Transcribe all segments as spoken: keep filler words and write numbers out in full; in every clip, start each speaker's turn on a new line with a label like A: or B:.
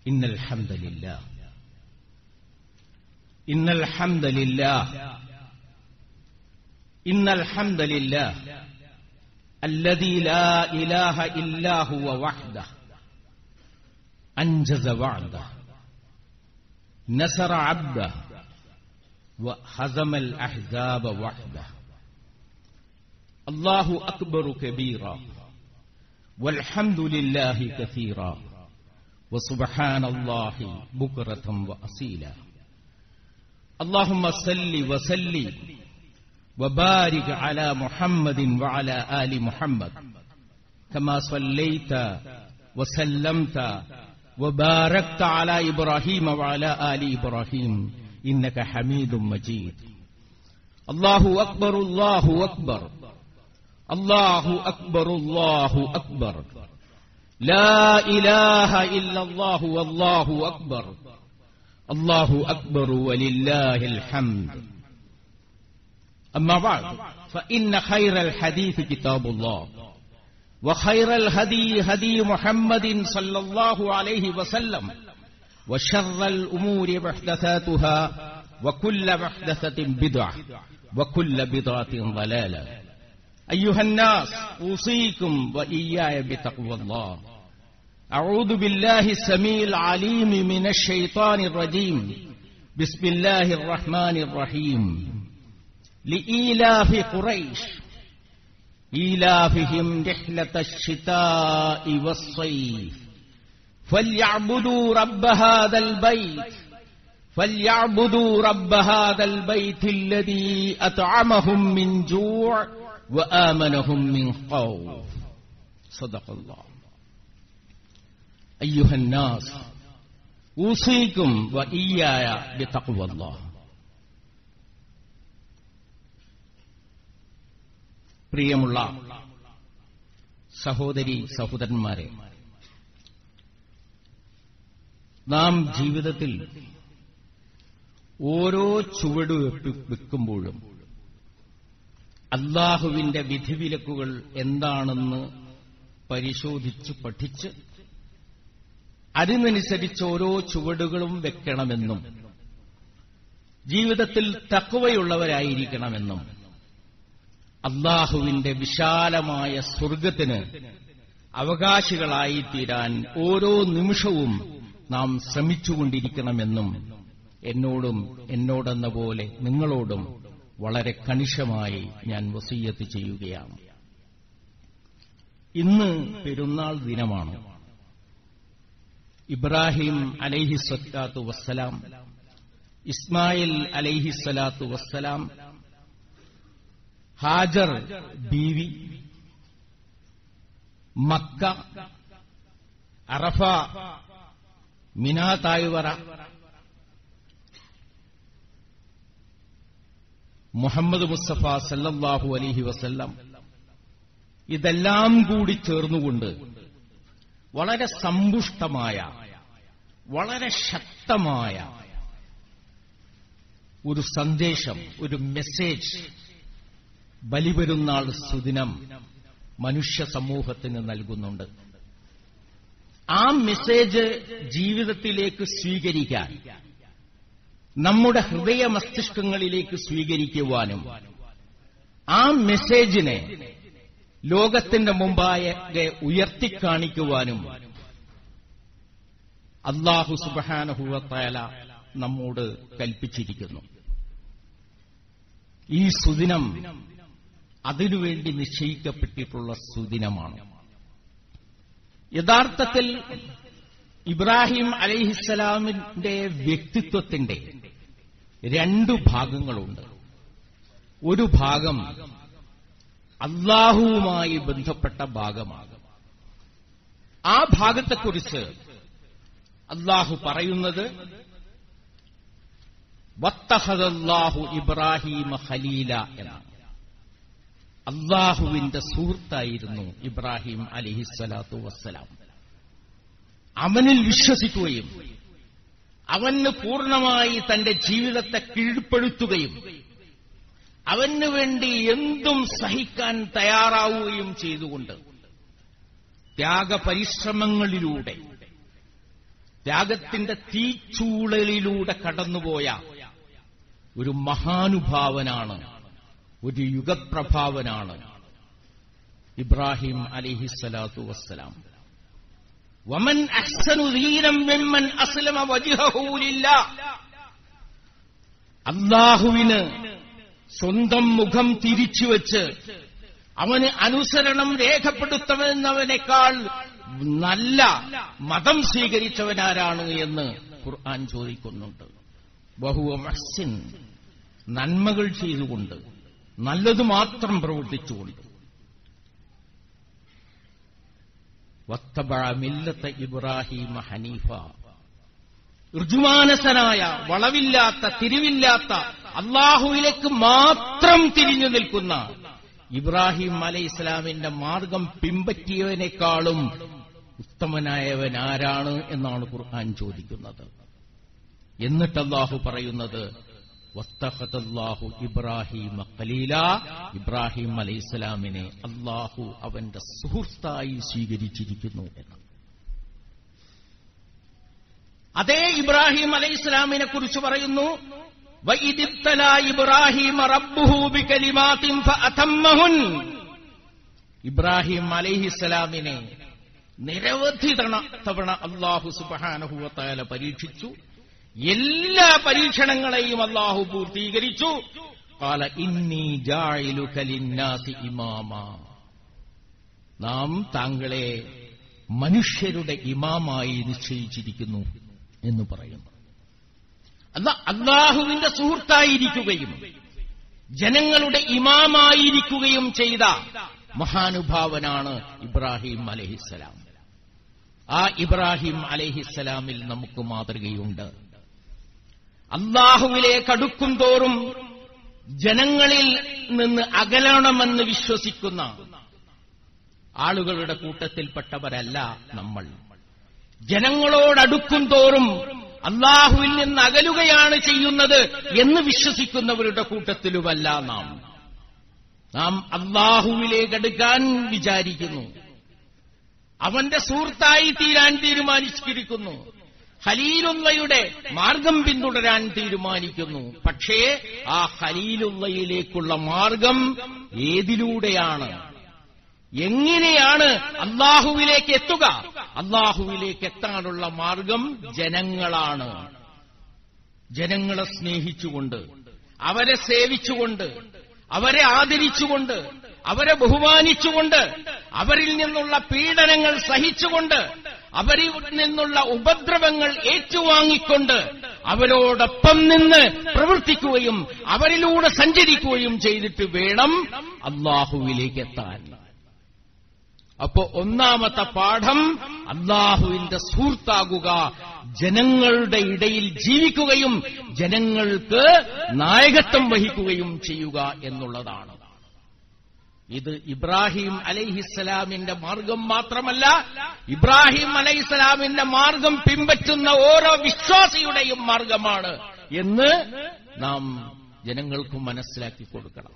A: إن الحمد لله إن الحمد لله إن الحمد لله الذي لا إله إلا هو وحده أنجز وعده نصر عبده وهزم الأحزاب وحده الله أكبر كبيرا والحمد لله كثيرا وسبحان الله بكرة وأصيلا اللهم صل وسلم وبارك على محمد وعلى آل محمد كما صليت وسلمت وباركت على إبراهيم وعلى آل إبراهيم إنك حميد مجيد الله أكبر الله أكبر الله أكبر الله أكبر لا إله إلا الله والله أكبر الله أكبر ولله الحمد أما بعد فإن خير الحديث كتاب الله وخير الهدي هدي محمد صلى الله عليه وسلم وشر الأمور محدثاتها وكل محدثة بدعة وكل بدعة ضلالة أيها الناس أوصيكم وإياي بتقوى الله أعوذ بالله السميع العليم من الشيطان الرجيم بسم الله الرحمن الرحيم لإيلاف قريش إيلافهم رحلة الشتاء والصيف فليعبدوا رب هذا البيت فليعبدوا رب هذا البيت الذي أطعمهم من جوع وآمنهم من خوف صدق الله أيها الناس أوصيكم وإياي بتقوى الله പ്രിയമുള്ള സഹോദരി സഹോദരന്മാരെ, നാം ജീവിതത്തിൽ ഓരോ ചുവട് വെക്കുമ്പോഴും അല്ലാഹുവിന്റെ വിധിവിലക്കുകൾ എന്താണെന്ന് പരിശോധിച്ച് പഠിച്ച് അതിനനുസരിച്ച് ഓരോ ചുവടുകളും വെക്കണമെന്നും ജീവിതത്തിൽ തഖ്വയുള്ളവരായിരിക്കണമെന്നും അല്ലാഹുവിന്റെ വിശാലമായ സ്വർഗ്ഗത്തിന് അവകാശികളായിത്തീരാൻ ഓരോ നിമിഷവും നാം ശ്രമിച്ചുകൊണ്ടിരിക്കണമെന്നും എന്നോടും എന്നോടെന്ന പോലെ നിങ്ങളോടും വളരെ കണിശമായി ഞാൻ വസിയ്യത്ത് ചെയ്യുകയാണ്. ഇന്ന് പെരുന്നാൾ ദിനമാണ്. ഇബ്രാഹിം അലൈഹിസ്സലാത്തു വസ്സലാം, ഇസ്മായിൽ അലൈഹിസ്സലാത്തു വസ്സലാം, ഹാജർ ബീവി, മക്ക, അറഫ, മിനാ താഴ്വര, മുഹമ്മദ് മുസ്തഫ സല്ലല്ലാഹു അലൈഹി വസല്ലം, ഇതെല്ലാം കൂടി ചേർന്നുകൊണ്ട് വളരെ സമ്പുഷ്ടമായ, വളരെ ശക്തമായ ഒരു സന്ദേശം, ഒരു മെസ്സേജ് ബലിപെരുന്നാൾ സുദിനം മനുഷ്യ സമൂഹത്തിന് നൽകുന്നുണ്ട്. ആ മെസ്സേജ് ജീവിതത്തിലേക്ക് സ്വീകരിക്കാൻ, നമ്മുടെ ഹൃദയ മസ്തിഷ്കങ്ങളിലേക്ക് സ്വീകരിക്കുവാനും ആ മെസ്സേജിനെ ലോകത്തിന്റെ മുമ്പാകെ ഉയർത്തിക്കാണിക്കുവാനും അല്ലാഹു സുബ്ഹാനഹു വ തആല നമ്മോട് കൽപ്പിച്ചിരിക്കുന്നു. ഈ സുദിനം അതിനുവേണ്ടി നിശ്ചയിക്കപ്പെട്ടിട്ടുള്ള സുദിനമാണ്. യഥാർത്ഥത്തിൽ ഇബ്രാഹിം അലൈഹിസ്സലാമിന്റെ വ്യക്തിത്വത്തിന്റെ രണ്ടു ഭാഗങ്ങളുണ്ട്. ഒരു ഭാഗം അല്ലാഹുവുമായി ബന്ധപ്പെട്ട ഭാഗമാണ്. ആ ഭാഗത്തെക്കുറിച്ച് അല്ലാഹു പറയുന്നത് വത്തഖദല്ലാഹു ഇബ്രാഹീമ ഖലീല എന്നാണ്. അല്ലാഹുവിന്റെ സുഹൃത്തായിരുന്നു ഇബ്രാഹിം അലൈഹിസ്സലാത്തു വസ്സലാം. അവനിൽ വിശ്വസിക്കുകയും അവന് പൂർണ്ണമായി തന്റെ ജീവിതത്തെ കീഴ്പ്പെടുത്തുകയും അവന് വേണ്ടി എന്തും സഹിക്കാൻ തയ്യാറാവുകയും ചെയ്തുകൊണ്ട് ത്യാഗപരിശ്രമങ്ങളിലൂടെ ത്യാഗത്തിന്റെ തീച്ചൂളലിലൂടെ കടന്നുപോയ ഒരു മഹാനുഭാവനാണ്, ഒരു യുഗപ്രഭാവനാണ് ഇബ്രാഹിം അലൈഹിസ്സലാത്തു വസ്സലാം. വമൻ അഹ്സനു ദീനം മിമ്മൻ അസ്ലമ വജ്ഹഹു ലില്ലാഹ്. അല്ലാഹുവിന് സ്വന്തം മുഖം തിരിച്ചുവെച്ച് അവന് അനുസരണം രേഖപ്പെടുത്തുന്നവനേക്കാൾ നല്ല മതം സ്വീകരിച്ചവനാരാണ് എന്ന് ഖുർആൻ ചോദിക്കുന്നുണ്ട്. വഹുവ മുഹ്സിൻ, നന്മകൾ ചെയ്തുകൊണ്ട്, നല്ലത് മാത്രം പ്രവർത്തിച്ചുകൊണ്ട്. വത്തബഅ മില്ലത ഇബ്രാഹീമ ഹനീഫ, ഋജുമാനസനായ, വളവില്ലാത്ത, തിരിവില്ലാത്ത, അല്ലാഹുവിലേക്ക് മാത്രം തിരിഞ്ഞു നിൽക്കുന്ന ഇബ്രാഹിം അലൈഹിസ്സലാമിന്റെ മാർഗം പിൻപറ്റിയവനേക്കാളും ഉത്തമനായവൻ ആരാണ് എന്നാണ് ഖുർആൻ ചോദിക്കുന്നത്. എന്നിട്ട് അല്ലാഹു പറയുന്നത് വത്തഖദല്ലാഹു ഇബ്രാഹീമ ഖലീല, ഇബ്രാഹിം അലൈഹിസ്സലാമിനെ അല്ലാഹു അവന്റെ സുഹൃത്തായി സ്വീകരിച്ചിരിക്കുന്നു എന്ന്. അതേ ഇബ്രാഹിം അലൈഹിസ്സലാമിനെ കുറിച്ച് പറയുന്നു, വഇദ് ഇബ്തലാ ഇബ്രാഹീമ റബ്ബുഹു ബികലിമാതിൻ ഫഅതമ്മഹുൻ. ഇബ്രാഹിം അലൈഹിസ്സലാമിനെ നിരവധി തവണ അല്ലാഹു സുബ്ഹാനഹു വ തആല പരീക്ഷിച്ചു. എല്ലാ പരീക്ഷണങ്ങളെയും അല്ലാഹു പൂർത്തീകരിച്ചു. ഖാല ഇന്നി ജാഇലുക ലിന്നാസി ഇമാമ, നാം താങ്കളെ മനുഷ്യരുടെ ഇമാമായി നിശ്ചയിച്ചിരിക്കുന്നു എന്ന് പറയുന്നു. അല്ല, അല്ലാഹുവിന്റെ സുഹൃത്തായിരിക്കുകയും ജനങ്ങളുടെ ഇമാമായിരിക്കുകയും ചെയ്ത മഹാനുഭാവനാണ് ഇബ്രാഹിം അലൈഹിസ്സലാം. ആ ഇബ്രാഹിം അലൈഹിസ്സലാമിൽ നമുക്ക് മാതൃകയുണ്ട്. അല്ലാഹുവിലേക്ക് അടുക്കും തോറും ജനങ്ങളിൽ നിന്ന് അകലണമെന്ന് വിശ്വസിക്കുന്ന ആളുകളുടെ കൂട്ടത്തിൽപ്പെട്ടവരല്ല നമ്മൾ. ജനങ്ങളോടടുക്കും തോറും അല്ലാഹുവിൽ നിന്ന് അകലുകയാണ് ചെയ്യുന്നത് എന്ന് വിശ്വസിക്കുന്നവരുടെ കൂട്ടത്തിലുമല്ല നാം. നാം അല്ലാഹുവിലേക്ക് അടുക്കാൻ വിചാരിക്കുന്നു, അവന്റെ സുഹൃത്തായി തീരാൻ തീരുമാനിച്ചിരിക്കുന്നു, ഖലീലുള്ളയുടെ മാർഗം പിന്തുടരാൻ തീരുമാനിക്കുന്നു. പക്ഷേ ആ ഖലീലുള്ളയിലേക്കുള്ള മാർഗം ഏതിലൂടെയാണ്, എങ്ങനെയാണ് അല്ലാഹുവിലേക്ക് എത്തുക? അല്ലാഹുവിലേക്ക് എത്താനുള്ള മാർഗം ജനങ്ങളാണ്. ജനങ്ങളെ സ്നേഹിച്ചുകൊണ്ട്, അവരെ സേവിച്ചുകൊണ്ട്, അവരെ ആദരിച്ചുകൊണ്ട്, അവരെ ബഹുമാനിച്ചുകൊണ്ട്, അവരിൽ നിന്നുള്ള പീഡനങ്ങൾ സഹിച്ചുകൊണ്ട്, അവരിൽ നിന്നുള്ള ഉപദ്രവങ്ങൾ ഏറ്റുവാങ്ങിക്കൊണ്ട് അവരോടൊപ്പം നിന്ന് പ്രവർത്തിക്കുകയും അവരിലൂടെ സഞ്ചരിക്കുകയും ചെയ്തിട്ട് വേണം അല്ലാഹുവിലേക്ക് എത്താൻ. അപ്പോ ഒന്നാമത്തെ പാഠം അല്ലാഹുവിന്റെ സുഹൃത്താകുക, ജനങ്ങളുടെ ഇടയിൽ ജീവിക്കുകയും ജനങ്ങൾക്ക് നായകത്വം വഹിക്കുകയും ചെയ്യുക എന്നുള്ളതാണ്. ഇത് ഇബ്രാഹിം അലൈഹിസ്സലാമിന്റെ മാർഗം മാത്രമല്ല, ഇബ്രാഹിം അലൈഹിസ്സലാമിന്റെ മാർഗം പിൻപറ്റുന്ന ഓരോ വിശ്വാസിയുടെയും മാർഗമാണ് എന്ന് നാം ജനങ്ങൾക്ക് മനസ്സിലാക്കി കൊടുക്കണം.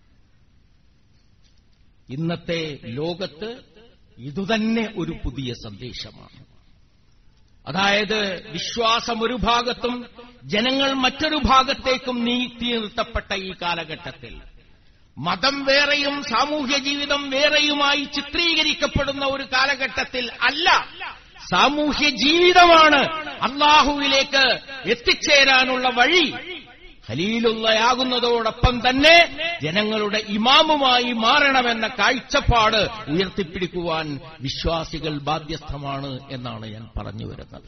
A: ഇന്നത്തെ ലോകത്ത് ഇതുതന്നെ ഒരു പുതിയ സന്ദേശമാണ്. അതായത് വിശ്വാസം ഒരു ഭാഗത്തും ജനങ്ങൾ മറ്റൊരു ഭാഗത്തേക്കും നീട്ടി നിർത്തപ്പെട്ട ഈ കാലഘട്ടത്തിൽ മതം വേറെയും സാമൂഹ്യ ജീവിതം വേറെയുമായി ചിത്രീകരിക്കപ്പെടുന്ന ഒരു കാലഘട്ടത്തിൽ അല്ല, സാമൂഹ്യ ജീവിതമാണ് അല്ലാഹുവിലേക്ക് എത്തിച്ചേരാനുള്ള വഴി. ഖലീലുള്ളയാകുന്നതോടൊപ്പം തന്നെ ജനങ്ങളുടെ ഇമാമുമായി മാറണമെന്ന കാഴ്ചപ്പാട് ഉയർത്തിപ്പിടിക്കുവാൻ വിശ്വാസികൾ ബാധ്യസ്ഥമാണ് എന്നാണ് ഞാൻ പറഞ്ഞു വരുന്നത്.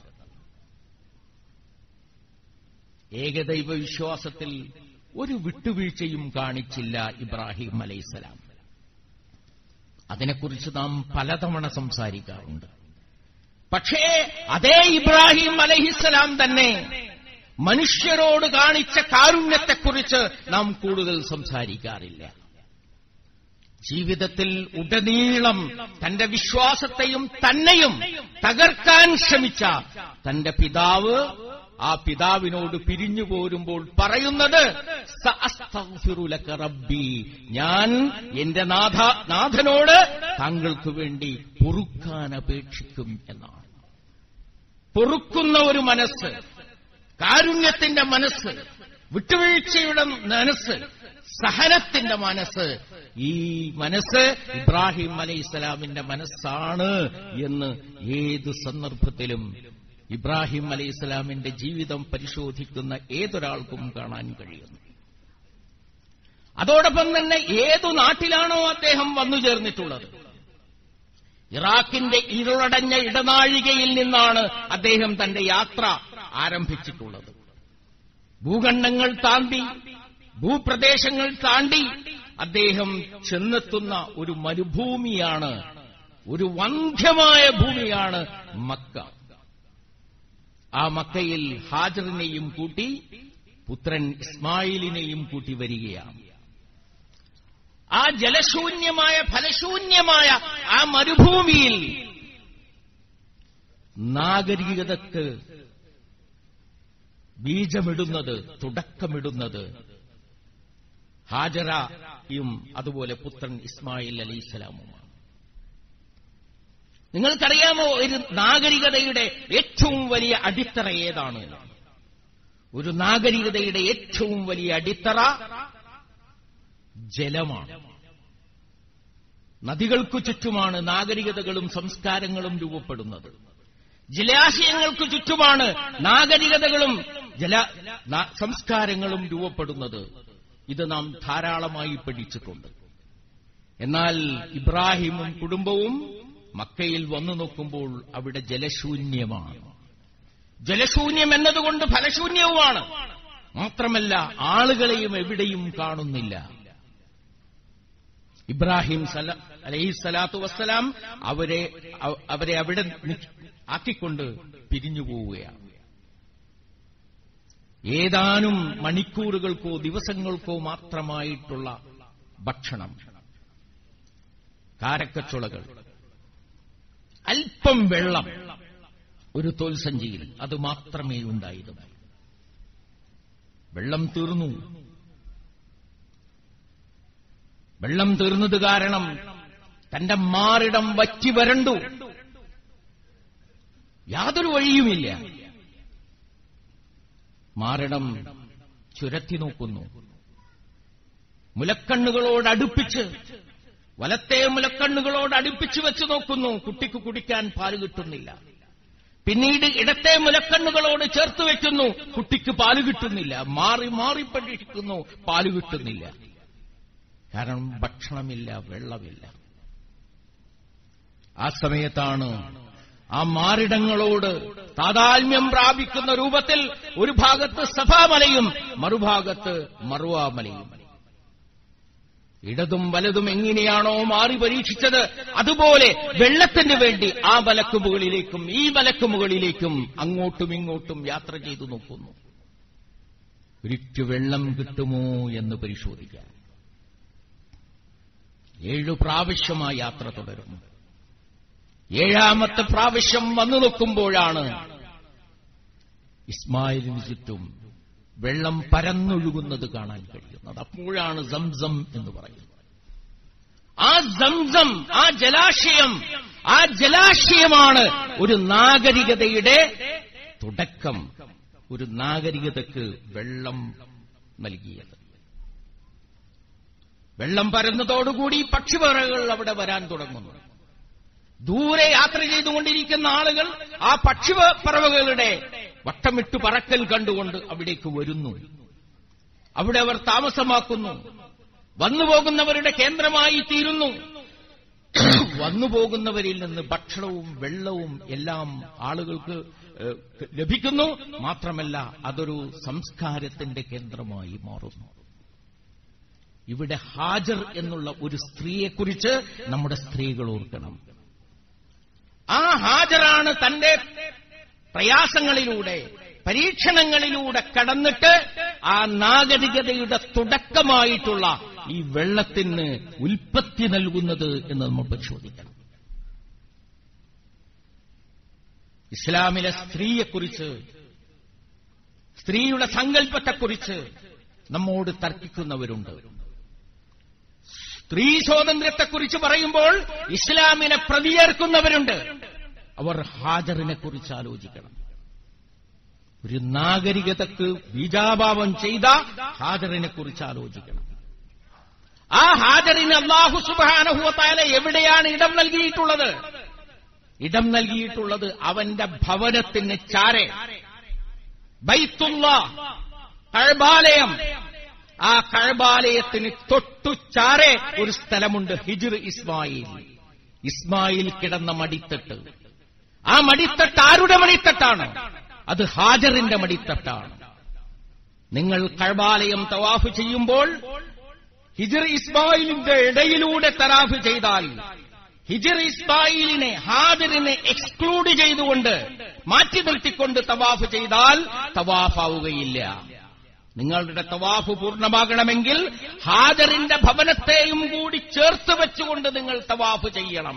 A: ഏകദൈവ വിശ്വാസത്തിൽ ഒരു വിട്ടുവീഴ്ചയും കാണിച്ചില്ല ഇബ്രാഹിം അലൈഹിസ്സലാം. അതിനെക്കുറിച്ച് നാം പലതവണ സംസാരിക്കാറുണ്ട്. പക്ഷേ അതേ ഇബ്രാഹിം അലൈഹിസ്സലാം തന്നെ മനുഷ്യരോട് കാണിച്ച കാരുണ്യത്തെക്കുറിച്ച് നാം കൂടുതൽ സംസാരിക്കാറില്ല. ജീവിതത്തിൽ ഉടനീളം തന്റെ വിശ്വാസത്തെയും തന്നെയും തകർക്കാൻ ശ്രമിച്ച തന്റെ പിതാവ്, ആ പിതാവിനോട് പിരിഞ്ഞു പോരുമ്പോൾ പറയുന്നത് സഅസ്തഗ്ഫിറു ലക റബ്ബി, ഞാൻ എന്റെ നാഥ നാഥനോട് താങ്കൾക്ക് വേണ്ടി പൊറുക്കാൻ അപേക്ഷിക്കും എന്നാണ്. പൊറുക്കുന്ന ഒരു മനസ്സ്, കാരുണ്യത്തിന്റെ മനസ്സ്, വിട്ടുവീഴ്ചയുടെ മനസ്സ്, സഹനത്തിന്റെ മനസ്സ്, ഈ മനസ്സ് ഇബ്രാഹിം അലൈഹിസ്സലാമിന്റെ മനസ്സാണ് എന്ന് ഏതു സന്ദർഭത്തിലും ഇബ്രാഹിം അലൈഹിസ്സലാമിന്റെ ജീവിതം പരിശോധിക്കുന്ന ഏതൊരാൾക്കും കാണാൻ കഴിയുന്നു. അതോടൊപ്പം തന്നെ ഏതു നാട്ടിലാണോ അദ്ദേഹം വന്നു ചേർന്നിട്ടുള്ളത്, ഇറാഖിന്റെ ഇരുളടഞ്ഞ ഇടനാഴികയിൽ നിന്നാണ് അദ്ദേഹം തന്റെ യാത്ര ആരംഭിച്ചിട്ടുള്ളത്. ഭൂഖണ്ഡങ്ങൾ താണ്ടി, ഭൂപ്രദേശങ്ങൾ താണ്ടി അദ്ദേഹം ചെന്നെത്തുന്ന ഒരു മരുഭൂമിയാണ്, ഒരു വന്ധ്യമായ ഭൂമിയാണ് മക്ക. ആ മക്കയിൽ ഹാജറിനെയും കൂട്ടി പുത്രൻ ഇസ്മായിലിനെയും കൂട്ടി വരികയാണ്. ആ ജലശൂന്യമായ ഫലശൂന്യമായ ആ മരുഭൂമിയിൽ നാഗരികതക്ക് ബീജമിടുന്നത്, തുടക്കമിടുന്നത് ഹാജറയും അതുപോലെ പുത്രൻ ഇസ്മായിൽ അലൈഹിസ്സലാമുമാണ്. നിങ്ങൾക്കറിയാമോ ഒരു നാഗരികതയുടെ ഏറ്റവും വലിയ അടിത്തറ ഏതാണ്? ഒരു നാഗരികതയുടെ ഏറ്റവും വലിയ അടിത്തറ ജലമാണ്. നദികൾക്കു ചുറ്റുമാണ് നാഗരികതകളും സംസ്കാരങ്ങളും രൂപപ്പെടുന്നത്. ജലാശയങ്ങൾക്കു ചുറ്റുമാണ് നാഗരികതകളും ജല സംസ്കാരങ്ങളും രൂപപ്പെടുന്നത്. ഇത് നാം ധാരാളമായി പഠിച്ചിട്ടുണ്ട്. എന്നാൽ ഇബ്രാഹിമും കുടുംബവും മക്കയിൽ വന്നു നോക്കുമ്പോൾ അവിടെ ജലശൂന്യമാണ്. ജലശൂന്യം എന്നതുകൊണ്ട് ഫലശൂന്യവുമാണ്. മാത്രമല്ല ആളുകളെയും എവിടെയും കാണുന്നില്ല. ഇബ്രാഹിം അലൈഹിസ്സലാത്തു വസ്സലാം അവരെ അവരെ അവിടെ ആക്കിക്കൊണ്ട് പിരിഞ്ഞുപോവുകയാണ്. ഏതാനും മണിക്കൂറുകൾക്കോ ദിവസങ്ങൾക്കോ മാത്രമായിട്ടുള്ള ഭക്ഷണം, കാരക്കച്ചുളകൾ, അല്പം വെള്ളം ഒരു തോൽസഞ്ചിയിൽ, അത് മാത്രമേ ഉണ്ടായിരുന്നു. വെള്ളം തീർന്നു. വെള്ളം തീർന്നത് കാരണം തന്റെ മാറിടം വറ്റി വരണ്ടു. യാതൊരു വഴിയുമില്ല. മാറിടം ചുരത്തി നോക്കുന്നു. മുലക്കണ്ണുകളോടടുപ്പിച്ച്, വലത്തെ മുലക്കണ്ണുകളോട് അടുപ്പിച്ചു വെച്ച് നോക്കുന്നു. കുട്ടിക്ക് കുടിക്കാൻ പാല് കിട്ടുന്നില്ല. പിന്നീട് ഇടത്തെ മുലക്കണ്ണുകളോട് ചേർത്ത് വെക്കുന്നു. കുട്ടിക്ക് പാല് കിട്ടുന്നില്ല. മാറി മാറി പരീക്ഷിക്കുന്നു, പാല് കിട്ടുന്നില്ല. കാരണം ഭക്ഷണമില്ല, വെള്ളമില്ല. ആ സമയത്താണ് ആ മാറിടങ്ങളോട് താതാത്മ്യം പ്രാപിക്കുന്ന രൂപത്തിൽ ഒരു ഭാഗത്ത് സഫാമലയും മറുഭാഗത്ത് മറുവാമലയും. ഇടതും വലതും എങ്ങനെയാണോ മാറി പരീക്ഷിച്ചത്, അതുപോലെ വെള്ളത്തിന് വേണ്ടി ആ മലക്ക് മുകളിലേക്കും ഈ മലക്ക് മുകളിലേക്കും അങ്ങോട്ടും ഇങ്ങോട്ടും യാത്ര ചെയ്തു നോക്കുന്നു. ഒരിറ്റു വെള്ളം കിട്ടുമോ എന്ന് പരിശോധിക്കാൻ ഏഴു പ്രാവശ്യം ആ യാത്ര തുടരുന്നു. ഏഴാമത്തെ പ്രാവശ്യം വന്നു നോക്കുമ്പോഴാണ് ഇസ്മായിലിന് ചുറ്റും വെള്ളം പരന്നൊഴുകുന്നത് കാണാൻ കഴിയുന്നത്. അപ്പോഴാണ് സംസം എന്ന് പറയുന്നത്. ആ സംസം, ആ ജലാശയം, ആ ജലാശയമാണ് ഒരു നാഗരികതയുടെ തുടക്കം, ഒരു നാഗരികതയ്ക്ക് വെള്ളം നൽകിയത്. വെള്ളം പരന്നതോടുകൂടി പക്ഷിപ്പറവകൾ അവിടെ വരാൻ തുടങ്ങുന്നു. ദൂരെ യാത്ര ചെയ്തുകൊണ്ടിരിക്കുന്ന ആളുകൾ ആ പക്ഷിപ്പറവകളുടെ വട്ടമിട്ട് പറക്കൽ കണ്ടുകൊണ്ട് അവിടേക്ക് വരുന്നു. അവിടെ അവർ താമസമാക്കുന്നു. വന്നുപോകുന്നവരുടെ കേന്ദ്രമായി തീരുന്നു. വന്നുപോകുന്നവരിൽ നിന്ന് ഭക്ഷണവും വെള്ളവും എല്ലാം ആളുകൾക്ക് ലഭിക്കുന്നു. മാത്രമല്ല അതൊരു സംസ്കാരത്തിന്റെ കേന്ദ്രമായി മാറുന്നു. ഇവിടെ ഹാജർ എന്നുള്ള ഒരു സ്ത്രീയെക്കുറിച്ച് നമ്മുടെ സ്ത്രീകൾ ഓർക്കണം. ആ ഹാജറാണ് തന്റെ പ്രയാസങ്ങളിലൂടെ, പരീക്ഷണങ്ങളിലൂടെ കടന്നിട്ട് ആ നാഗരികതയുടെ തുടക്കമായിട്ടുള്ള ഈ വെള്ളത്തിന് ഉൽപ്പത്തി നൽകുന്നത് എന്ന് നമ്മൾ പരിശോധിക്കണം. ഇസ്ലാമിലെ സ്ത്രീയെക്കുറിച്ച്, സ്ത്രീയുടെ സങ്കല്പത്തെക്കുറിച്ച് നമ്മോട് തർക്കിക്കുന്നവരുണ്ട്. സ്ത്രീ സ്വാതന്ത്ര്യത്തെക്കുറിച്ച് പറയുമ്പോൾ ഇസ്ലാമിനെ പ്രതിയേർക്കുന്നവരുണ്ട്. അവർ ഹാജറിനെ കുറിച്ച് ആലോചിക്കണം. ഒരു നാഗരികതക്ക് ബീജാഭാവം ചെയ്ത ഹാജറിനെ കുറിച്ച് ആലോചിക്കണം. ആ ഹാജറിന് അല്ലാഹു സുബ്ഹാനഹു വ തആല എവിടെയാണ് ഇടം നൽകിയിട്ടുള്ളത്? ഇടം നൽകിയിട്ടുള്ളത് അവന്റെ ഭവനത്തിന് ചാരെ, ബൈത്തുല്ലാ, കഅബാലയം. ആ കഅബാലയത്തിന് തൊട്ടു ചാരെ ഒരു സ്ഥലമുണ്ട്, ഹിജ്ർ ഇസ്മായിൽ. ഇസ്മായിൽ കിടന്ന മടിത്തട്ട്. ആ മടിത്തട്ട് ആരുടെ മടിത്തട്ടാണ്? അത് ഹാജറിന്റെ മടിത്തട്ടാണ്. നിങ്ങൾ കഅബാലയം തവാഫ് ചെയ്യുമ്പോൾ ഹിജ്ർ ഇസ്മായിലിന്റെ ഇടയിലൂടെ തവാഫ് ചെയ്താൽ, ഹിജ്ർ ഇസ്മായിലിനെ, ഹാജറിനെ എക്സ്ക്ലൂഡ് ചെയ്തുകൊണ്ട്, മാറ്റി നിർത്തിക്കൊണ്ട് തവാഫ് ചെയ്താൽ തവാഫാവുകയില്ല. നിങ്ങളുടെ തവാഫ് പൂർണ്ണമാകണമെങ്കിൽ ഹാജറിന്റെ ഭവനത്തെയും കൂടി ചേർത്ത് വെച്ചുകൊണ്ട് നിങ്ങൾ തവാഫ് ചെയ്യണം.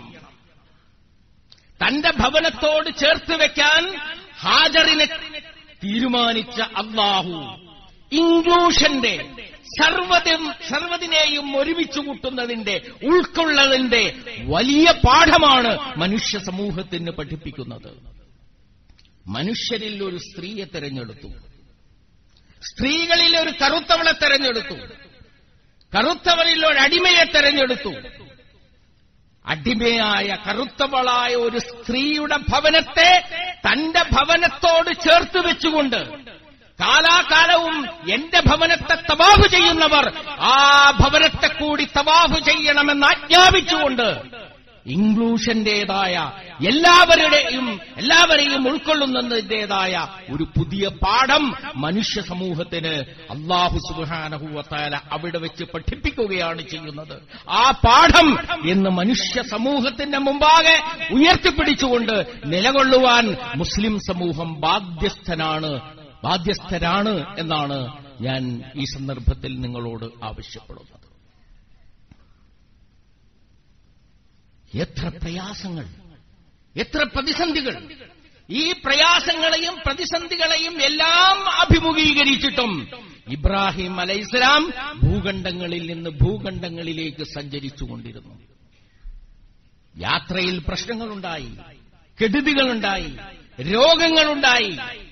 A: തന്റെ ഭവനത്തോട് ചേർത്ത് വെക്കാൻ ഹാജറിനെ തീരുമാനിച്ച അല്ലാഹു ഇൻക്ലൂഷന്റെ, സർവ്വതും സർവ്വതിനെയും ഒരുമിച്ച് കൂട്ടുന്നതിന്റെ, ഉൾക്കൊള്ളതിന്റെ വലിയ പാഠമാണ് മനുഷ്യ സമൂഹത്തിന് പഠിപ്പിക്കുന്നത്. മനുഷ്യരിൽ ഒരു സ്ത്രീയെ തെരഞ്ഞെടുത്തു, സ്ത്രീകളിൽ ഒരു കറുത്തവളെ തെരഞ്ഞെടുത്തു, കറുത്തവളിൽ ഒരു അടിമയെ തെരഞ്ഞെടുത്തു. അടിമയായ കറുത്തവളായ ഒരു സ്ത്രീയുടെ ഭവനത്തെ തന്റെ ഭവനത്തോട് ചേർത്ത് വെച്ചുകൊണ്ട് കാലാകാലവും എന്റെ ഭവനത്തെ തവാഫ് ചെയ്യുന്നവർ ആ ഭവനത്തെ കൂടി തവാഫ് ചെയ്യണമെന്ന് ആജ്ഞാപിച്ചുകൊണ്ട് ഇൻക്ലൂഷന്റേതായ, എല്ലാവരുടെയും എല്ലാവരെയും ഉൾക്കൊള്ളുന്നതിന്റേതായ ഒരു പുതിയ പാഠം മനുഷ്യ സമൂഹത്തിന് അല്ലാഹു സുബ്ഹാനഹു വ തആല അവിടെ വെച്ച് പഠിപ്പിക്കുകയാണ് ചെയ്യുന്നത്. ആ പാഠം ഇന്ന് മനുഷ്യ സമൂഹത്തിന്റെ മുമ്പാകെ ഉയർത്തിപ്പിടിച്ചുകൊണ്ട് നിലകൊള്ളുവാൻ മുസ്ലിം സമൂഹം ബാധ്യസ്ഥനാണ് ബാധ്യസ്ഥരാണ് എന്നാണ് ഞാൻ ഈ സന്ദർഭത്തിൽ നിങ്ങളോട് ആവശ്യപ്പെടുന്നത്. എത്ര പ്രയാസങ്ങൾ, എത്ര പ്രതിസന്ധികൾ! ഈ പ്രയാസങ്ങളെയും പ്രതിസന്ധികളെയും എല്ലാം അഭിമുഖീകരിച്ചിട്ടും ഇബ്രാഹിം അലൈഹിസ്സലാം ഭൂഖണ്ഡങ്ങളിൽ നിന്ന് ഭൂഖണ്ഡങ്ങളിലേക്ക് സഞ്ചരിച്ചുകൊണ്ടിരുന്നു. യാത്രയിൽ പ്രശ്നങ്ങളുണ്ടായി, കെടുതികളുണ്ടായി, രോഗങ്ങളുണ്ടായി.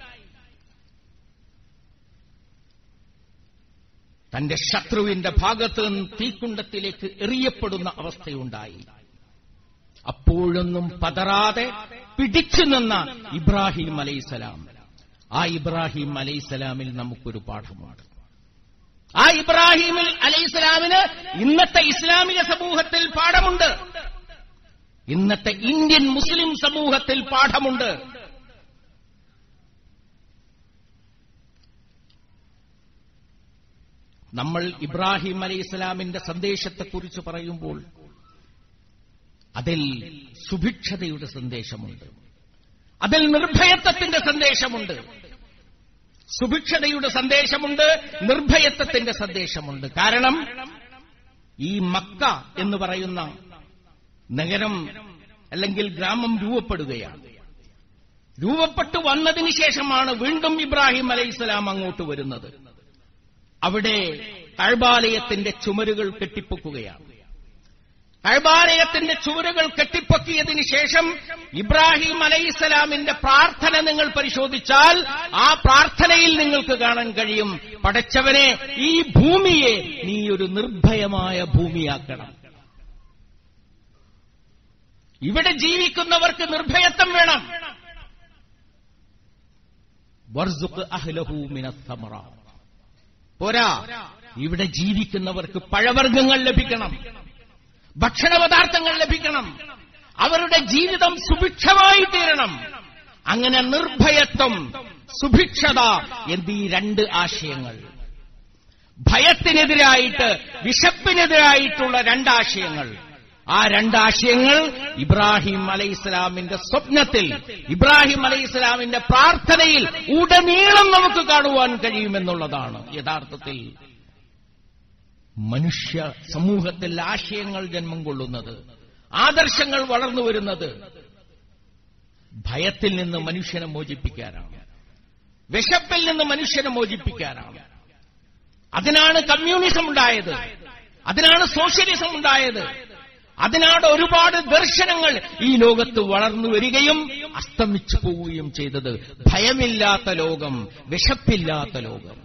A: തന്റെ ശത്രുവിന്റെ ഭാഗത്ത് നിന്ന് തീക്കുണ്ടത്തിലേക്ക് എറിയപ്പെടുന്ന അവസ്ഥയുണ്ടായി. അപ്പോഴൊന്നും പതറാതെ പിടിച്ചു നിന്ന ഇബ്രാഹിം അലൈഹിസ്സലാം, ആ ഇബ്രാഹിം അലൈഹിസ്സലാമിൽ നമുക്കൊരു പാഠമാണ്. ആ ഇബ്രാഹിം അലൈഹിസ്സലാമിന് ഇന്നത്തെ ഇസ്ലാമിക സമൂഹത്തിൽ പാഠമുണ്ട്, ഇന്നത്തെ ഇന്ത്യൻ മുസ്ലിം സമൂഹത്തിൽ പാഠമുണ്ട്. നമ്മൾ ഇബ്രാഹിം അലൈഹിസ്സലാമിന്റെ സന്ദേശത്തെക്കുറിച്ച് പറയുമ്പോൾ അതിൽ സുഭിക്ഷതയുടെ സന്ദേശമുണ്ട്, അതിൽ നിർഭയത്വത്തിന്റെ സന്ദേശമുണ്ട്. സുഭിക്ഷതയുടെ സന്ദേശമുണ്ട്, നിർഭയത്വത്തിന്റെ സന്ദേശമുണ്ട്. കാരണം ഈ മക്ക എന്ന് പറയുന്ന നഗരം അല്ലെങ്കിൽ ഗ്രാമം രൂപപ്പെടുകയാണ്. രൂപപ്പെട്ടു വന്നതിന് ശേഷമാണ് വീണ്ടും ഇബ്രാഹിം അലൈഹിസ്സലാം അങ്ങോട്ട് വരുന്നത്. അവിടെ കഅബാലയത്തിന്റെ ചുമരുകൾ കെട്ടിപ്പൊക്കുകയാണ്. കഅബാലയത്തിന്റെ ചുവരുകൾ കെട്ടിപ്പൊക്കിയതിനു ശേഷം ഇബ്രാഹിം അലൈഹിസ്സലാമിന്റെ പ്രാർത്ഥന നിങ്ങൾ പരിശോധിച്ചാൽ ആ പ്രാർത്ഥനയിൽ നിങ്ങൾക്ക് കാണാൻ കഴിയും, പടച്ചവനെ, ഈ ഭൂമിയെ നീ ഒരു നിർഭയമായ ഭൂമിയാക്കണം. ഇവിടെ ജീവിക്കുന്നവർക്ക് നിർഭയത്വം വേണം. വർസുഖ് അഹ്ലഹു മിനസ് സമറാത്ത്. പോരാ, ഇവിടെ ജീവിക്കുന്നവർക്ക് പഴവർഗ്ഗങ്ങൾ ലഭിക്കണം, ഭക്ഷണപദാർത്ഥങ്ങൾ ലഭിക്കണം, അവരുടെ ജീവിതം സുഭിക്ഷമായി തീരണം. അങ്ങനെ നിർഭയത്വം, സുഭിക്ഷത എന്നീ രണ്ട് ആശയങ്ങൾ, ഭയത്തിനെതിരായിട്ട് വിശപ്പിനെതിരായിട്ടുള്ള രണ്ടാശയങ്ങൾ, ആ രണ്ടാശയങ്ങൾ ഇബ്രാഹിം അലൈഹിസ്സലാമിന്റെ സ്വപ്നത്തിൽ, ഇബ്രാഹിം അലൈഹിസ്സലാമിന്റെ പ്രാർത്ഥനയിൽ ഉടനീളം നമുക്ക് കാണുവാൻ കഴിയുമെന്നുള്ളതാണ് യഥാർത്ഥത്തിൽ മനുഷ്യ സമൂഹത്തിൽ ആശയങ്ങൾ ജന്മം കൊള്ളുന്നത്, ആദർശങ്ങൾ വളർന്നു വരുന്നത്. ഭയത്തിൽ നിന്ന് മനുഷ്യനെ മോചിപ്പിക്കാനാണ്, വിശപ്പിൽ നിന്ന് മനുഷ്യനെ മോചിപ്പിക്കാനാണ്. അതിനാണ് കമ്മ്യൂണിസം ഉണ്ടായത്, അതിനാണ് സോഷ്യലിസം ഉണ്ടായത്, അതിനാണ് ഒരുപാട് ദർശനങ്ങൾ ഈ ലോകത്ത് വളർന്നു വരികയും അസ്തമിച്ചു പോവുകയും ചെയ്തത്. ഭയമില്ലാത്ത ലോകം, വിശപ്പില്ലാത്ത ലോകം.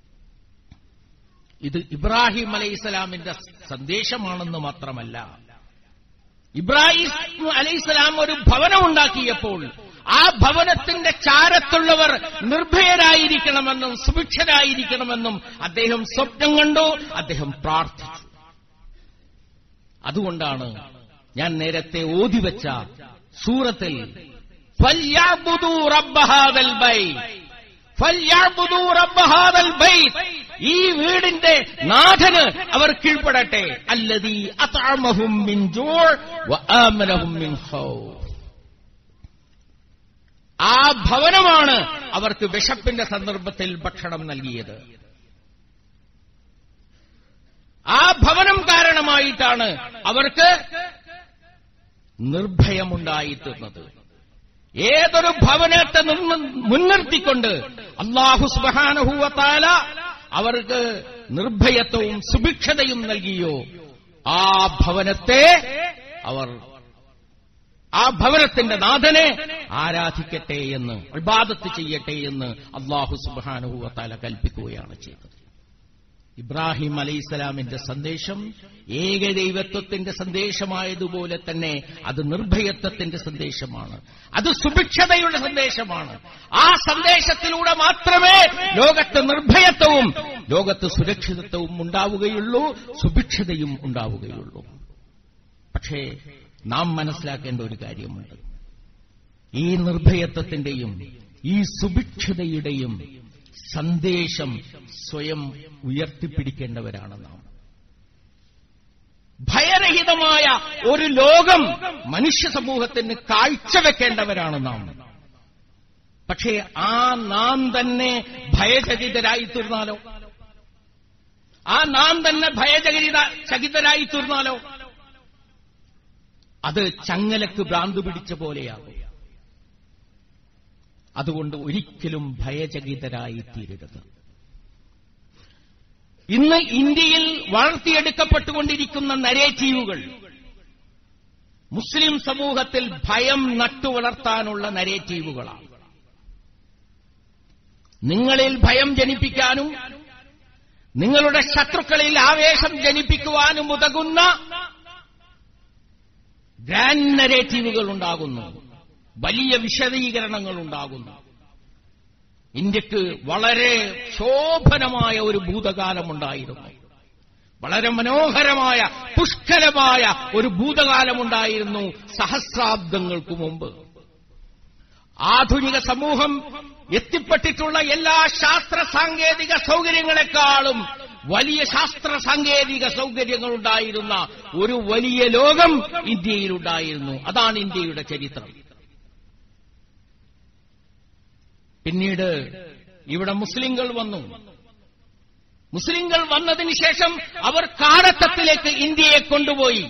A: ഇത് ഇബ്രാഹിം അലൈഹിസ്സലാമിന്റെ സന്ദേശമാണെന്ന് മാത്രമല്ല, ഇബ്രാഹിം അലൈഹിസ്സലാം ഒരു ഭവനമുണ്ടാക്കിയപ്പോൾ ആ ഭവനത്തിന്റെ ചാരത്തുള്ളവർ നിർഭയരായിരിക്കണമെന്നും സുഭിക്ഷരായിരിക്കണമെന്നും അദ്ദേഹം സ്വപ്നം കണ്ടു, അദ്ദേഹം പ്രാർത്ഥിച്ചു. അതുകൊണ്ടാണ് ഞാൻ നേരത്തെ ഓതിവെച്ച സൂറത്തിൽ ഫൽയഅ്ബുദൂ റബ്ബ ഹാദൽ ബൈത്ത്, ഫൽയഅ്ബുദൂ റബ്ബ ഹാദൽ ബൈത്ത്, ഈ വീടിന്റെ നാഥന് അവർ കീഴ്പ്പെടട്ടെ, അല്ലദീ അത്അമഹും മിൻ ജൂഅ് വആമനഹും മിൻ ഖൗഫ്. ആ ഭവനമാണ് അവർക്ക് വിശപ്പിന്റെ സന്ദർഭത്തിൽ ഭക്ഷണം നൽകിയത്. ആ ഭവനം കാരണമായിട്ടാണ് അവർക്ക് നിർഭയമുണ്ടായിത്തീർന്നത്. ഏതൊരു ഭവനത്തെ മുൻനിർത്തിക്കൊണ്ട് അല്ലാഹു സുബ്ഹാനഹു വ തആല അവർക്ക് നിർഭയത്വവും സുഭിക്ഷതയും നൽകിയോ, ആ ഭവനത്തെ അവർ ആ ഭവനത്തിന്റെ നാഥനെ ആരാധിക്കട്ടെ എന്ന്, ഇബാദത്ത് ചെയ്യട്ടെ എന്ന് അല്ലാഹു സുബ്ഹാനഹു വ തആല കൽപ്പിക്കുകയാണ് ചെയ്തത്. ഇബ്രാഹിം അലൈഹിസ്സലാമിന്റെ സന്ദേശം ഏകദൈവത്വത്തിന്റെ സന്ദേശമായതുപോലെ തന്നെ അത് നിർഭയത്വത്തിന്റെ സന്ദേശമാണ്, അത് സുഭിക്ഷതയുടെ സന്ദേശമാണ്. ആ സന്ദേശത്തിലൂടെ മാത്രമേ ലോകത്ത് നിർഭയത്വവും ലോകത്ത് സുരക്ഷിതത്വവും ഉണ്ടാവുകയുള്ളൂ, സുഭിക്ഷതയും ഉണ്ടാവുകയുള്ളൂ. പക്ഷേ നാം മനസ്സിലാക്കേണ്ട ഒരു കാര്യമുണ്ട്. ഈ നിർഭയത്വത്തിന്റെയും ഈ സുഭിക്ഷതയുടെയും സന്ദേശം സ്വയം ഉയർത്തിപ്പിടിക്കേണ്ടവരാണ് നാം. ഭയരഹിതമായ ഒരു ലോകം മനുഷ്യ സമൂഹത്തിന് കാഴ്ചവെക്കേണ്ടവരാണ് നാം. പക്ഷേ ആ നാം തന്നെ ഭയചകിതരായിത്തീർന്നാലോ, ആ നാം തന്നെ ഭയചകിത ചകിതരായിത്തീർന്നാലോ, അത് ചങ്ങലക്ക് ഭ്രാന്ത് പിടിച്ച പോലെയാകും. അതുകൊണ്ട് ഒരിക്കലും ഭയചകിതരായിത്തീരരുത്. ഇന്ന് ഇന്ത്യയിൽ വളർത്തിയെടുക്കപ്പെട്ടുകൊണ്ടിരിക്കുന്ന നരേറ്റീവുകൾ മുസ്ലിം സമൂഹത്തിൽ ഭയം നട്ടുവളർത്താനുള്ള നരേറ്റീവുകളാണ്. നിങ്ങളിൽ ഭയം ജനിപ്പിക്കാനും നിങ്ങളുടെ ശത്രുക്കളിൽ ആവേശം ജനിപ്പിക്കുവാനും ഉതകുന്ന ഗ്രാൻഡ് നരേറ്റീവുകൾ ഉണ്ടാകുന്നു, വലിയ വിശദീകരണങ്ങൾ ഉണ്ടാകുന്നു. ഇന്ത്യക്ക് വളരെ ശോഭനമായ ഒരു ഭൂതകാലമുണ്ടായിരുന്നു, വളരെ മനോഹരമായ പുഷ്കലമായ ഒരു ഭൂതകാലമുണ്ടായിരുന്നു സഹസ്രാബ്ദങ്ങൾക്ക് മുമ്പ്. ആധുനിക സമൂഹം എത്തിപ്പെട്ടിട്ടുള്ള എല്ലാ ശാസ്ത്ര സാങ്കേതിക സൗകര്യങ്ങളെക്കാളും വലിയ ശാസ്ത്ര സാങ്കേതിക സൗകര്യങ്ങളുണ്ടായിരുന്ന ഒരു വലിയ ലോകം ഇന്ത്യയിലുണ്ടായിരുന്നു. അതാണ് ഇന്ത്യയുടെ ചരിത്രം. പിന്നീട് ഇവിടെ മുസ്ലിങ്ങൾ വന്നു. മുസ്ലിങ്ങൾ വന്നതിന് ശേഷം അവർ കാടത്തത്തിലേക്ക് ഇന്ത്യയെ കൊണ്ടുപോയി.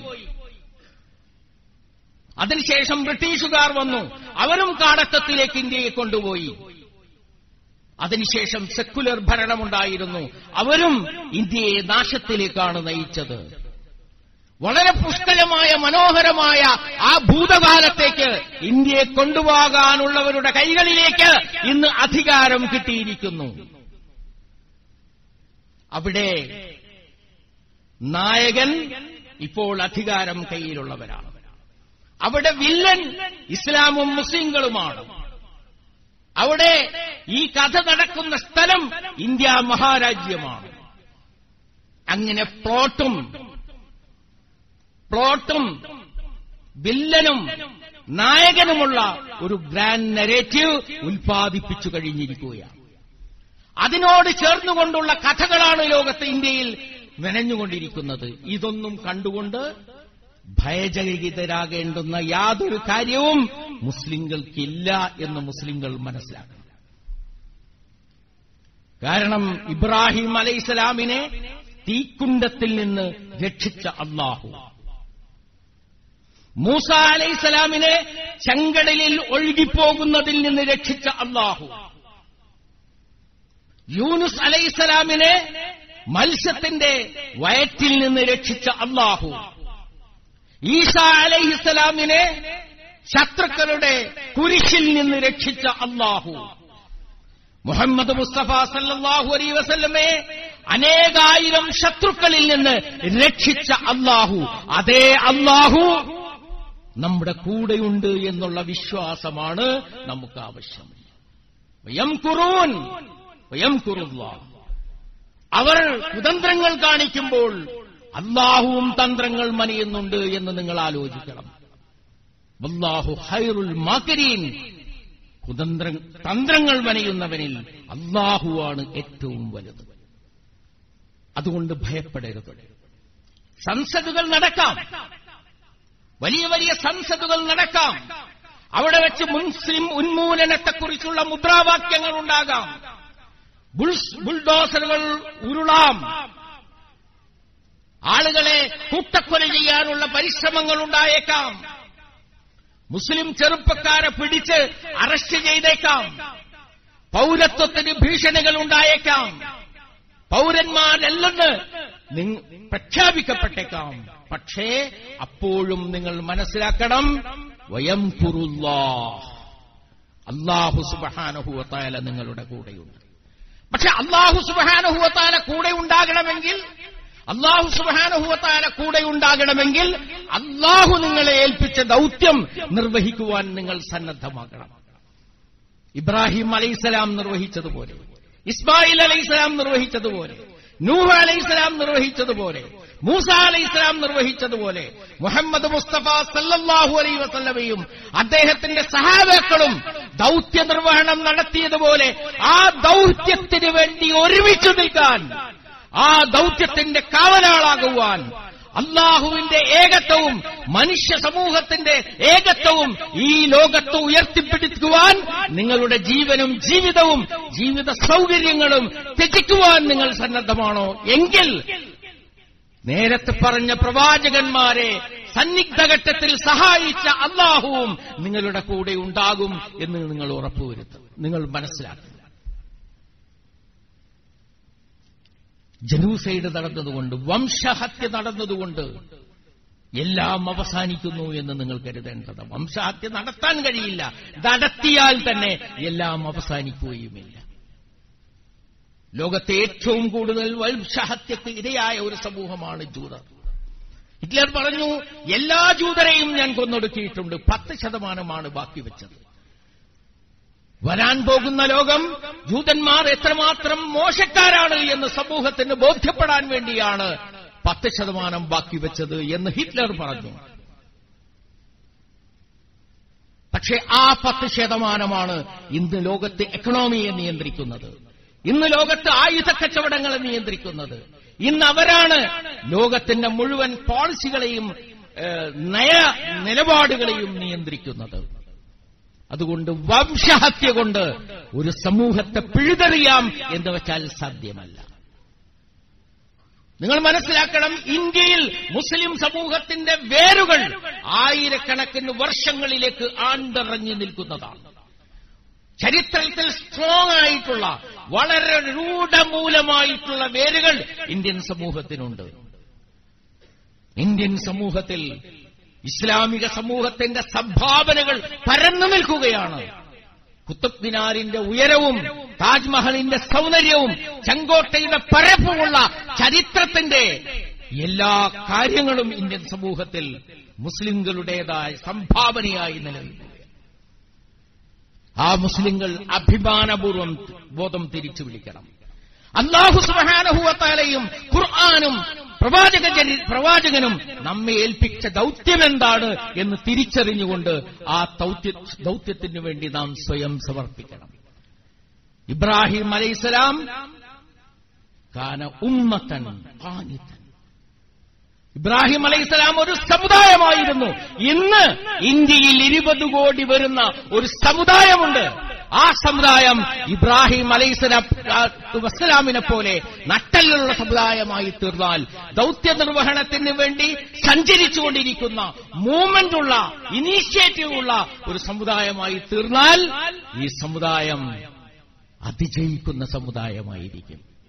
A: അതിനുശേഷം ബ്രിട്ടീഷുകാർ വന്നു, അവരും കാടത്തത്തിലേക്ക് ഇന്ത്യയെ കൊണ്ടുപോയി. അതിനുശേഷം സെക്കുലർ ഭരണമുണ്ടായിരുന്നു, അവരും ഇന്ത്യയെ നാശത്തിലേക്കാണ് നയിച്ചത്. വളരെ പുഷ്കലമായ മനോഹരമായ ആ ഭൂതകാലത്തേക്ക് ഇന്ത്യയെ കൊണ്ടുപോകാനുള്ളവരുടെ കൈകളിലേക്ക് ഇന്ന് അധികാരം കിട്ടിയിരിക്കുന്നു. അവിടെ നായകൻ ഇപ്പോൾ അധികാരം കയ്യിലുള്ളവരാണ്. അവിടെ വില്ലൻ ഇസ്ലാമും മുസ്ലിങ്ങളുമാണ്. അവിടെ ഈ കഥ നടക്കുന്ന സ്ഥലം ഇന്ത്യ മഹാരാജ്യമാണ്. അങ്ങനെ പ്ലോട്ടും പ്ലോട്ടും വില്ലനും നായകനുമുള്ള ഒരു ഗ്രാൻഡ് നരേറ്റീവ് ഉൽപ്പാദിപ്പിച്ചു കഴിഞ്ഞിരിക്കുകയാണ്. അതിനോട് ചേർന്നുകൊണ്ടുള്ള കഥകളാണ് ലോകത്ത് ഇന്ത്യയിൽ മെനഞ്ഞുകൊണ്ടിരിക്കുന്നത്. ഇതൊന്നും കണ്ടുകൊണ്ട് ഭയചകിതരാകേണ്ടുന്ന യാതൊരു കാര്യവും മുസ്ലിങ്ങൾക്കില്ല എന്ന് മുസ്ലിങ്ങൾ മനസ്സിലാക്കണം. കാരണം ഇബ്രാഹിം അലൈഹിസ്സലാമിനെ തീക്കുണ്ടത്തിൽ നിന്ന് രക്ഷിച്ച അല്ലാഹു, മൂസ അലൈഹിസ്സലാമിനെ ചെങ്കടലിൽ ഒഴുകിപ്പോകുന്നതിൽ നിന്ന് രക്ഷിച്ച അല്ലാഹു, യൂനുസ് അലൈഹിസ്സലാമിനെ മത്സ്യത്തിന്റെ വയറ്റിൽ നിന്ന് രക്ഷിച്ച അല്ലാഹു, ഈസാ അലൈഹിസ്സലാമിനെ ശത്രുക്കളുടെ കുരിശിൽ നിന്ന് രക്ഷിച്ച അല്ലാഹു, മുഹമ്മദ് മുസ്തഫ സല്ലല്ലാഹു അലൈഹി വസല്ലമയെ അനേകായിരം ശത്രുക്കളിൽ നിന്ന് രക്ഷിച്ച അല്ലാഹു, അതേ അല്ലാഹു നമ്മുടെ കൂടെയുണ്ട് എന്നുള്ള വിശ്വാസമാണ് നമുക്ക് ആവശ്യം. വയംകുറൂൻ വയംകുറുല്ലാഹ്. അവർ കുതന്ത്രങ്ങൾ കാണിക്കുമ്പോൾ അല്ലാഹുവും തന്ത്രങ്ങൾ മനിയുന്നുണ്ട് എന്ന് നിങ്ങൾ ആലോചിക്കണം. വല്ലാഹു ഖൈറുൽ മാകിരീൻ. കുതന്ത്ര തന്ത്രങ്ങൾ മനിയുന്നവനിൽ അല്ലാഹുവാണ് ഏറ്റവും വലുത്. അതുകൊണ്ട് ഭയപ്പെടരുത്. സംസദുകൾ നടക്കാം, വലിയ വലിയ സംസദുകൾ നടക്കാം. അവിടെ വെച്ച് മുസ്ലിം ഉന്മൂലനത്തെക്കുറിച്ചുള്ള മുദ്രാവാക്യങ്ങൾ ഉണ്ടാകാം, ബുൾഡോസറുകൾ ഉരുളാം, ആളുകളെ കൂട്ടക്കൊല ചെയ്യാനുള്ള പരിശ്രമങ്ങൾ ഉണ്ടായേക്കാം, മുസ്ലിം ചെറുപ്പക്കാരെ പിടിച്ച് അറസ്റ്റ് ചെയ്തേക്കാം, പൗരത്വത്തിന് ഭീഷണികൾ ഉണ്ടായേക്കാം, പൗരന്മാരല്ലെന്ന് പ്രഖ്യാപിക്കപ്പെട്ടേക്കാം. പക്ഷേ അപ്പോഴും നിങ്ങൾ മനസ്സിലാക്കണം, വയംകുറുല്ലാഹ്, അല്ലാഹു സുബ്ഹാനഹു വ തആല നിങ്ങളുടെ കൂടെയുണ്ട്. പക്ഷെ അല്ലാഹു സുബ്ഹാനഹു വ തആല കൂടെ ഉണ്ടാകണമെങ്കിൽ അല്ലാഹു സുബ്ഹാനഹു വ തആല കൂടെ ഉണ്ടാകണമെങ്കിൽ അല്ലാഹു നിങ്ങളെ ഏൽപ്പിച്ച ദൗത്യം നിർവഹിക്കുവാൻ നിങ്ങൾ സന്നദ്ധമാകണം. ഇബ്രാഹിം അലൈഹിസ്സലാം നിർവഹിച്ചതുപോലെ, ഇസ്മായിൽ അലൈഹിസ്സലാം നിർവഹിച്ചതുപോലെ, നൂഹ് അലൈഹിസ്സലാം നിർവഹിച്ചതുപോലെ, മൂസ അലൈഹിസ്സലാം നിർവഹിച്ചതുപോലെ, മുഹമ്മദ് മുസ്തഫ സല്ലല്ലാഹു അലൈഹി വസല്ലമയും അദ്ദേഹത്തിന്റെ സഹാബാക്കളും ദൗത്യ നിർവഹണം നടത്തിയതുപോലെ ആ ദൗത്യത്തിന് വേണ്ടി ഒരുമിച്ച് നിൽക്കാൻ, ആ ദൗത്യത്തിന്റെ കാവലാളാകുവാൻ, അല്ലാഹുവിന്റെ ഏകത്വവും മനുഷ്യ സമൂഹത്തിന്റെ ഏകത്വവും ഈ ലോകത്ത് ഉയർത്തിപ്പിടിക്കുവാൻ നിങ്ങളുടെ ജീവനും ജീവിതവും ജീവിത സൗകര്യങ്ങളും ത്യജിക്കുവാൻ നിങ്ങൾ സന്നദ്ധമാണോ എങ്കിൽ നേരത്തെ പറഞ്ഞ പ്രവാചകന്മാരെ സന്നിഗ്ധഘട്ടത്തിൽ സഹായിച്ച അല്ലാഹുവും നിങ്ങളുടെ കൂടെ ഉണ്ടാകും എന്ന് നിങ്ങൾ ഉറപ്പുവരുത്തും, നിങ്ങൾ മനസ്സിലാക്കുക. ജനൂസൈഡ് നടന്നതുകൊണ്ട്, വംശഹത്യ നടന്നതുകൊണ്ട് എല്ലാം അവസാനിക്കുന്നു എന്ന് നിങ്ങൾ കരുതേണ്ടത്. വംശഹത്യ നടത്താൻ കഴിയില്ല, നടത്തിയാൽ തന്നെ എല്ലാം അവസാനിക്കുകയുമില്ല. ലോകത്തെ ഏറ്റവും കൂടുതൽ വംശഹത്യക്ക് ഇരയായ ഒരു സമൂഹമാണ് ജൂതർ. ഹിറ്റ്ലർ പറഞ്ഞു, എല്ലാ ജൂതരെയും ഞാൻ കൊന്നൊടുക്കിയിട്ടുണ്ട്, പത്ത് ശതമാനമാണ് ബാക്കി വെച്ചത്. വരാൻ പോകുന്ന ലോകം ജൂതന്മാർ എത്രമാത്രം മോശക്കാരാണ് എന്ന് സമൂഹത്തിന് ബോധ്യപ്പെടാൻ വേണ്ടിയാണ് പത്ത് ശതമാനം ബാക്കി വെച്ചത് എന്ന് ഹിറ്റ്ലർ പറഞ്ഞു. പക്ഷേ ആ പത്ത് ശതമാനമാണ് ഇന്ന് ലോകത്തെ എക്കണോമിയെ നിയന്ത്രിക്കുന്നത്, ഇന്ന് ലോകത്ത് ആയുധ കച്ചവടങ്ങളെ നിയന്ത്രിക്കുന്നത്. ഇന്ന് അവരാണ് ലോകത്തിന്റെ മുഴുവൻ പോളിസികളെയും നയ നിലപാടുകളെയും നിയന്ത്രിക്കുന്നത്. അതുകൊണ്ട് വംശഹത്യ കൊണ്ട് ഒരു സമൂഹത്തെ പിഴുതെറിയാം എന്ന് വെച്ചാൽ സാധ്യമല്ല. നിങ്ങൾ മനസ്സിലാക്കണം, ഇന്ത്യയിൽ മുസ്ലിം സമൂഹത്തിന്റെ വേരുകൾ ആയിരക്കണക്കിന് വർഷങ്ങളിലേക്ക് ആണ്ടിറങ്ങി നിൽക്കുന്നതാണ്. ചരിത്രത്തിൽ സ്ട്രോങ് ആയിട്ടുള്ള, വളരെ രൂഢമൂലമായിട്ടുള്ള വേരുകൾ ഇന്ത്യൻ സമൂഹത്തിനുണ്ട്. ഇന്ത്യൻ സമൂഹത്തിൽ ഇസ്ലാമിക സമൂഹത്തിന്റെ സംഭാവനകൾ പരന്നു നിൽക്കുകയാണ്. കുത്തബ് മിനാറിന്റെ ഉയരവും താജ്മഹലിന്റെ സൗന്ദര്യവും ചെങ്കോട്ടയുടെ പരപ്പുമുള്ള ചരിത്രത്തിന്റെ എല്ലാ കാര്യങ്ങളും ഇന്ത്യൻ സമൂഹത്തിൽ മുസ്ലിംകളുടേതായ സംഭാവനയായി നിലനിൽക്കുന്നു. ആ മുസ്ലിങ്ങൾ അഭിമാനപൂർവ്വം ബോധം തിരിച്ചു വിളിക്കണം. അല്ലാഹു സുബ്ഹാനഹു വ തആലയും ഖുർആനും പ്രവാചക പ്രവാചകനും നമ്മെ ഏൽപ്പിച്ച ദൗത്യമെന്താണ് എന്ന് തിരിച്ചറിഞ്ഞുകൊണ്ട് ആ ദൗത്യ ദൗത്യത്തിന് വേണ്ടി നാം സ്വയം സമർപ്പിക്കണം. ഇബ്രാഹിം അലൈഹിസ്സലാം കാന ഉമ്മത്തൻ ഖാനിതൻ. ഇബ്രാഹിം അലൈഹിസ്സലാം ഒരു സമുദായമായിരുന്നു. ഇന്ന് ഇന്ത്യയിൽ ഇരുപത് കോടി വരുന്ന ഒരു സമുദായമുണ്ട്. ആ സമുദായം ഇബ്രാഹിം അലൈഹിസ്സലാമിനെ പോലെ നട്ടലുള്ള സമുദായമായി തീർന്നാൽ, ദൗത്യ നിർവഹണത്തിന് വേണ്ടി സഞ്ചരിച്ചുകൊണ്ടിരിക്കുന്ന, മൂവ്മെന്റുള്ള, ഇനീഷ്യേറ്റീവുള്ള ഒരു സമുദായമായി തീർന്നാൽ ഈ സമുദായം അതിജയിക്കുന്ന സമുദായമായിരിക്കും.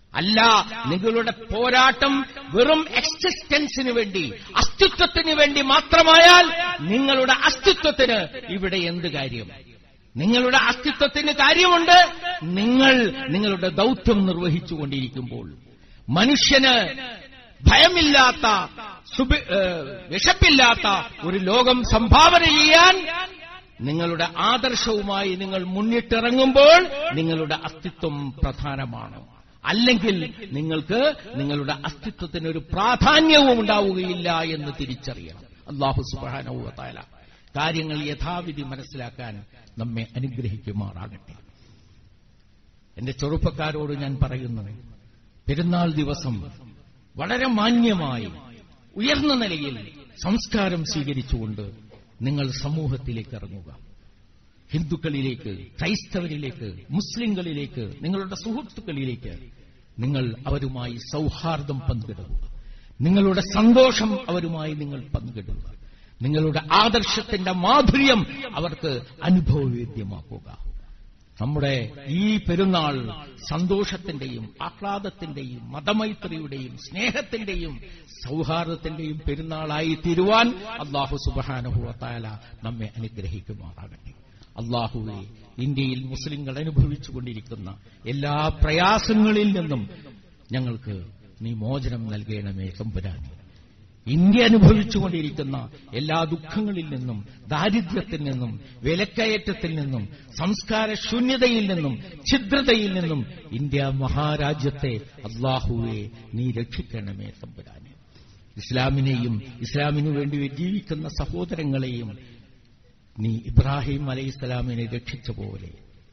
A: അല്ല, നിങ്ങളുടെ പോരാട്ടം വെറും എക്സിസ്റ്റൻസിന് വേണ്ടി, അസ്തിത്വത്തിന് വേണ്ടി മാത്രമായാൽ നിങ്ങളുടെ അസ്തിത്വത്തിന് ഇവിടെ എന്ത് കാര്യം? നിങ്ങളുടെ അസ്തിത്വത്തിന് കാര്യമുണ്ട് നിങ്ങൾ നിങ്ങളുടെ ദൗത്യം നിർവഹിച്ചുകൊണ്ടിരിക്കുമ്പോൾ. മനുഷ്യന് ഭയമില്ലാത്ത, വിശപ്പില്ലാത്ത ഒരു ലോകം സംഭാവന ചെയ്യാൻ നിങ്ങളുടെ ആദർശവുമായി നിങ്ങൾ മുന്നിട്ടിറങ്ങുമ്പോൾ നിങ്ങളുടെ അസ്തിത്വം പ്രധാനമാണ്. അല്ലെങ്കിൽ നിങ്ങൾക്ക് നിങ്ങളുടെ അസ്തിത്വത്തിന് ഒരു പ്രാധാന്യവും ഉണ്ടാവുകയില്ല എന്ന് തിരിച്ചറിയണം. അല്ലാഹു സുബ്ഹാനഹു വ തആല കാര്യങ്ങൾ യഥാവിധി മനസ്സിലാക്കാൻ നമ്മെ അനുഗ്രഹിക്കുമാറാകട്ടെ. എന്റെ ചെറുപ്പക്കാരോട് ഞാൻ പറയുന്നു, പെരുന്നാൾ ദിവസം വളരെ മാന്യമായി ഉയർന്ന നിലയിൽ സംസ്കാരം സ്വീകരിച്ചുകൊണ്ട് നിങ്ങൾ സമൂഹത്തിലേക്ക് ഇറങ്ങുക. ഹിന്ദുക്കളിലേക്ക്, ക്രൈസ്തവരിലേക്ക്, മുസ്ലിങ്ങളിലേക്ക്, നിങ്ങളുടെ സുഹൃത്തുക്കളിലേക്ക് നിങ്ങൾ അവരുമായി സൗഹാർദ്ദം പങ്കിടുക. നിങ്ങളുടെ സന്തോഷം അവരുമായി നിങ്ങൾ പങ്കിടുക. നിങ്ങളുടെ ആദർശത്തിന്റെ മാധുര്യം അവർക്ക് അനുഭവവേദ്യമാക്കുക. നമ്മുടെ ഈ പെരുന്നാൾ സന്തോഷത്തിന്റെയും ആഹ്ലാദത്തിന്റെയും മതമൈത്രിയുടെയും സ്നേഹത്തിന്റെയും സൗഹാർദ്ദത്തിന്റെയും പെരുന്നാളായി തീരുവാൻ അല്ലാഹു സുബ്ഹാനഹു വ തആല നമ്മെ അനുഗ്രഹിക്കുമാറാകട്ടെ. അല്ലാഹുവേ, ഇന്ത്യയിൽ മുസ്ലിങ്ങൾ അനുഭവിച്ചുകൊണ്ടിരിക്കുന്ന എല്ലാ പ്രയാസങ്ങളിൽ നിന്നും ഞങ്ങൾക്ക് നീ മോചനം നൽകണമേ തമ്പുരാനെ. ഇന്ത്യ അനുഭവിച്ചുകൊണ്ടിരിക്കുന്ന എല്ലാ ദുഃഖങ്ങളിൽ നിന്നും, ദാരിദ്ര്യത്തിൽ നിന്നും, വിലക്കയറ്റത്തിൽ നിന്നും, സംസ്കാര ശൂന്യതയിൽ നിന്നും, ഛിദ്രതയിൽ നിന്നും ഇന്ത്യ മഹാരാജ്യത്തെ അല്ലാഹുവേ നീ രക്ഷിക്കണമേ തമ്പുരാനെ. ഇസ്ലാമിനെയും ഇസ്ലാമിനു വേണ്ടി ജീവിക്കുന്ന സഹോദരങ്ങളെയും നീ ഇബ്രാഹിം അലൈഹിസ്സലാമിനെ രക്ഷിച്ച പോലെ,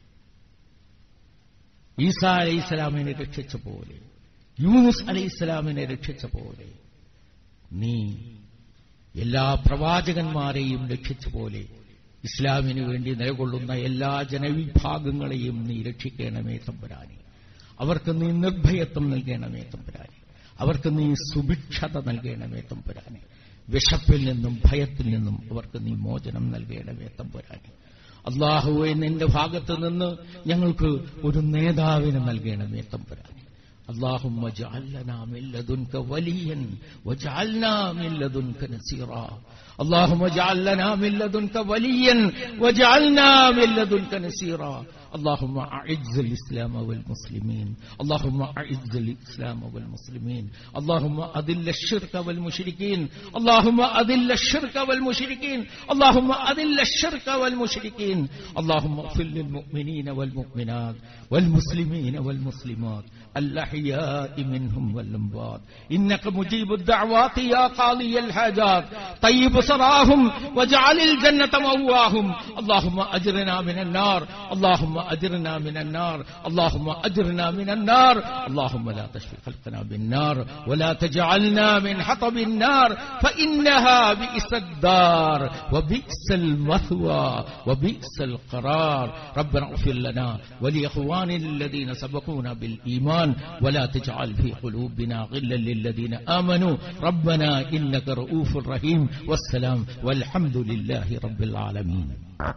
A: ഈസാ അലൈഹിസ്സലാമിനെ രക്ഷിച്ച പോലെ, യൂനുസ് അലൈഹിസ്സലാമിനെ രക്ഷിച്ച പോലെ നീ എല്ലാ പ്രവാചകന്മാരെയും രക്ഷിച്ച പോലെ ഇസ്ലാമിനു വേണ്ടി നിലകൊള്ളുന്ന എല്ലാ ജനവിഭാഗങ്ങളെയും നീ രക്ഷിക്കണമേ തമ്പുരാനെ. അവർക്ക് നീ നിർഭയത്വം നൽകണമേ തമ്പുരാനെ. അവർക്ക് നീ സുഭിക്ഷത നൽകണമേ തമ്പുരാനെ. വിശപ്പിൽ നിന്നും ഭയത്തിൽ നിന്നും അവർക്ക് നീ മോചനം നൽകണമേ തമ്പുരാനെ. അല്ലാഹുവേ, നിന്റെ ഭാഗത്ത് നിന്ന് ഞങ്ങൾക്ക് ഒരു നേതാവിനെ നൽകണമേ തമ്പുരാനെ. اللهم اجعل لنا من لدنك وليا واجعلنا من لدنك نصيرا. اللهم اجعل لنا من لدنك وليا واجعلنا من لدنك نصيرا. اللهم أعز الإسلام والمسلمين. اللهم أعز الإسلام والمسلمين. اللهم أذل الشرك والمشركين. اللهم أذل الشرك والمشركين. اللهم أذل الشرك والمشركين. اللهم اغفر للمؤمنين والمؤمنات والمسلمين والمسلمات الأحياء منهم والأموات إنك مجيب الدعوات يا قاضي الحاجات. طيب سراهم واجعل الجنة مأواهم. اللهم أجرنا من النار. اللهم أجرنا من النار. اللهم أجرنا من النار. اللهم لا تشفي خلقنا بالنار ولا تجعلنا من حطب النار فإنها بئس الدار وبئس المثوى وبئس القرار. ربنا اغفر لنا ولإخواننا الذين سبقونا بالإيمان ولا تجعل في قلوبنا غلا للذين آمنوا ربنا إنك رؤوف رحيم. والسلام والحمد لله رب العالمين.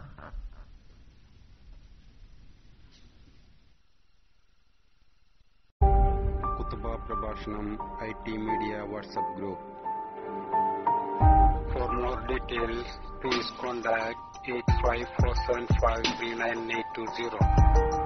B: Prabhashanam I T Media WhatsApp group. For more details, please contact eight five four seven five three nine eight two zero.